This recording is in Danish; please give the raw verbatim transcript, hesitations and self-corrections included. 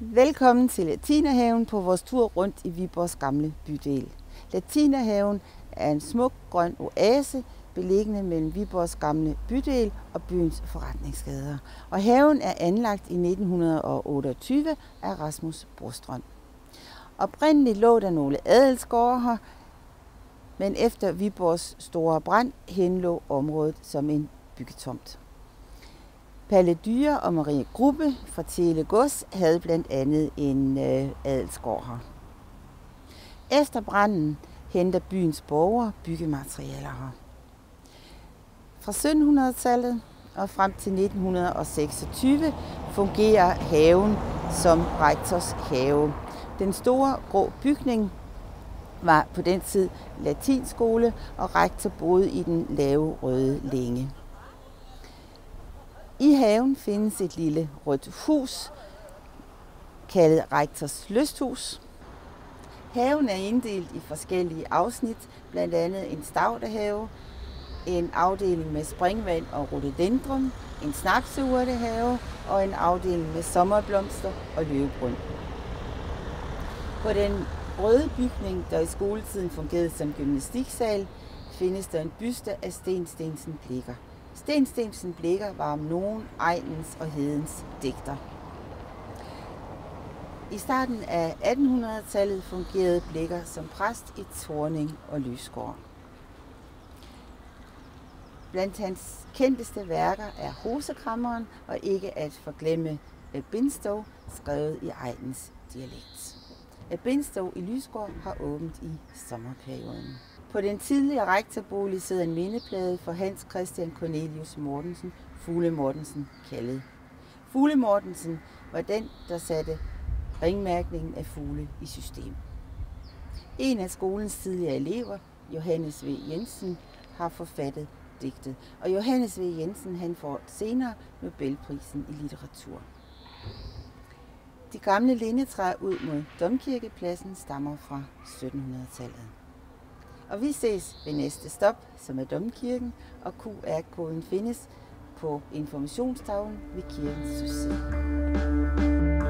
Velkommen til Latinerhaven på vores tur rundt i Viborgs gamle bydel. Latinerhaven er en smuk grøn oase beliggende mellem Viborgs gamle bydel og byens forretningsgader. Og haven er anlagt i nitten otteogtyve af Rasmus Brostrøm. Oprindeligt lå der nogle adelsgårde her, men efter Viborgs store brand henlå området som en byggetomt. Palle Dyre og Marie Grubbe fra Tele Gods havde blandt andet en øh, adelsgård her. Efter branden henter byens borgere byggematerialer her. Fra syttenhundredetallet og frem til nitten seksogtyve fungerer haven som rektors have. Den store grå bygning var på den tid latinskole, og rektor boede i den lave røde længe. I haven findes et lille rødt hus, kaldet rektors lysthus. Haven er inddelt i forskellige afsnit, blandt andet en stauderhave, en afdeling med springvand og rhododendron, en snapseurtehave og en afdeling med sommerblomster og løvebryn. På den røde bygning, der i skoletiden fungerede som gymnastiksal, findes der en byste af Sten Steensen Blicher. Sten Steensen Blicher var om nogen egnens og hedens digter. I starten af attenhundredetallet fungerede Blicher som præst i Thorning og Lysgård. Blandt hans kendteste værker er Hosekrammeren og ikke at forglemme Bindstow, skrevet i egnens dialekt. Bindstow i Lysgård har åbent i sommerperioden. På den tidligere rektorbolig sidder en mindeplade for Hans Christian Cornelius Mortensen, Fugle Mortensen kaldet. Fugle Mortensen var den, der satte ringmærkningen af fugle i system. En af skolens tidligere elever, Johannes V. Jensen, har forfattet digtet, og Johannes V. Jensen han får senere Nobelprisen i litteratur. De gamle lindetræer ud mod Domkirkepladsen stammer fra syttenhundredetallet. Og vi ses ved næste stop, som er Domkirken, og Q R-koden findes på informationstavlen ved kirkens sydside.